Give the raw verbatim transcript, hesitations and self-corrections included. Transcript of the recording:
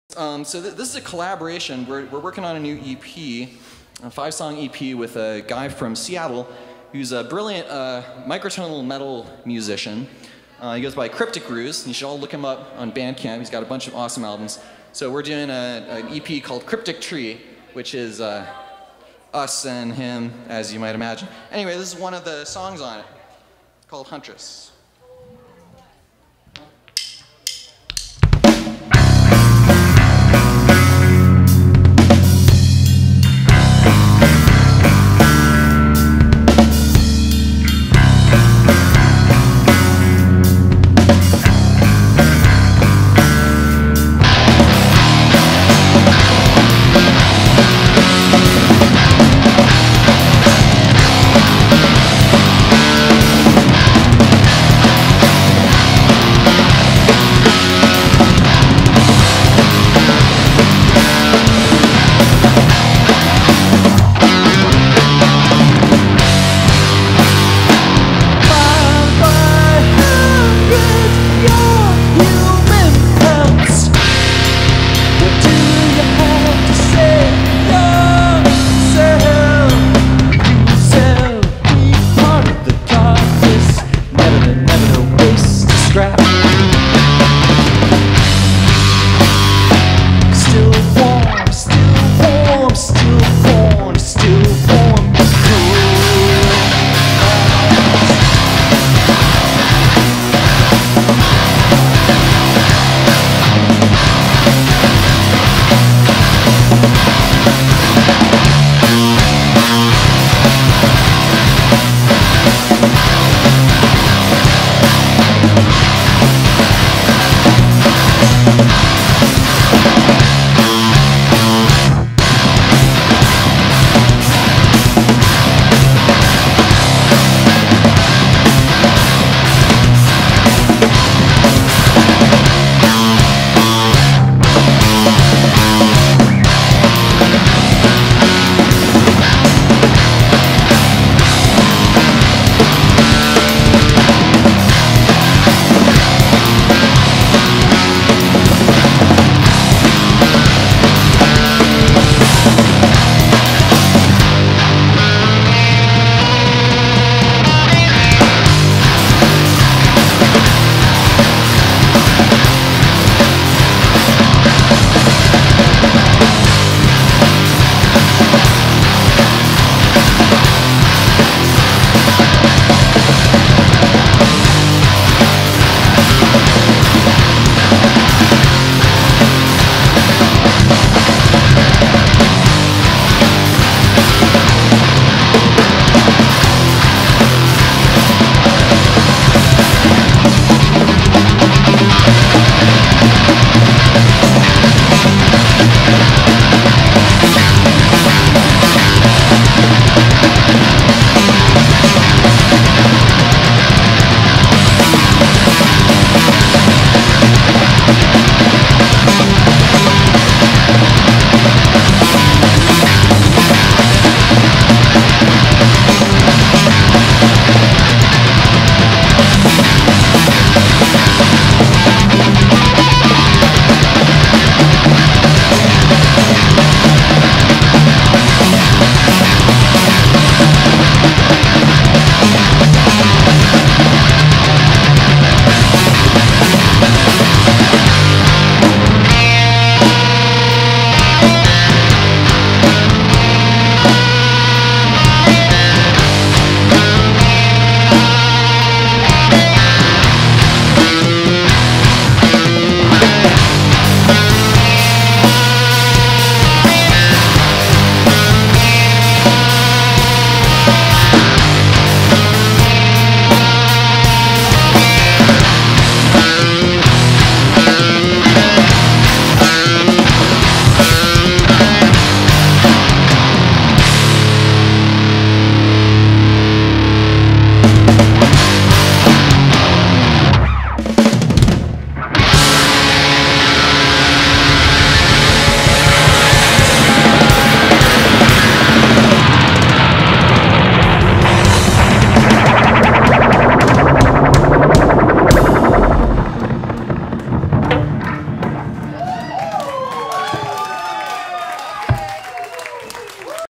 Um, so th this is a collaboration. We're, we're working on a new E P, a five-song E P with a guy from Seattle who's a brilliant uh, microtonal metal musician. Uh, he goes by Cryptic Ruse. You should all look him up on Bandcamp. He's got a bunch of awesome albums. So we're doing a, an E P called Cryptic Tree, which is uh, us and him, as you might imagine. Anyway, this is one of the songs on it, called Huntress.